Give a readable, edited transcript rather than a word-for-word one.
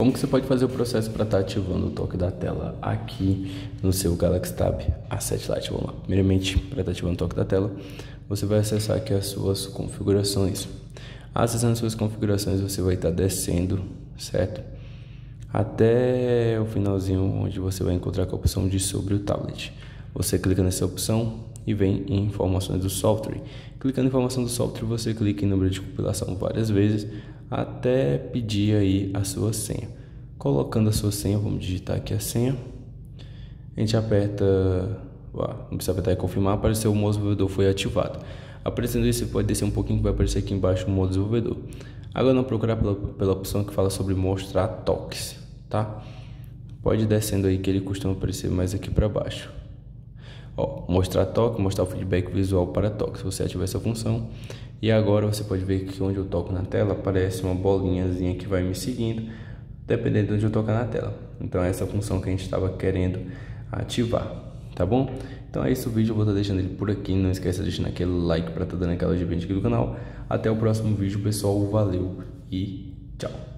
Como que você pode fazer o processo para estar ativando o toque da tela aqui no seu Galaxy Tab A7 Lite? Vamos lá. Primeiramente, para estar ativando o toque da tela, você vai acessar aqui as suas configurações. Acessando suas configurações, você vai estar descendo, certo? Até o finalzinho, onde você vai encontrar com a opção de sobre o tablet. Você clica nessa opção e vem em informações do software. Clicando em informação do software, você clica em número de compilação várias vezes até pedir aí a sua senha. Colocando a sua senha, vamos digitar aqui a senha. A gente aperta, não precisa apertar e confirmar, apareceu o modo desenvolvedor foi ativado. Aparecendo isso, você pode descer um pouquinho que vai aparecer aqui embaixo o modo desenvolvedor. Agora não procurar pela opção que fala sobre mostrar toques, tá? Pode ir descendo aí que ele costuma aparecer mais aqui para baixo. Mostrar toque, mostrar o feedback visual para toque, se você ativar essa função. E agora você pode ver que onde eu toco na tela aparece uma bolinhazinha que vai me seguindo, dependendo de onde eu tocar na tela. Então é essa função que a gente estava querendo ativar, tá bom? Então é isso o vídeo, eu vou estar deixando ele por aqui. Não esqueça de deixar aquele like para estar dando aquela ajuda aqui do canal. Até o próximo vídeo, pessoal. Valeu e tchau!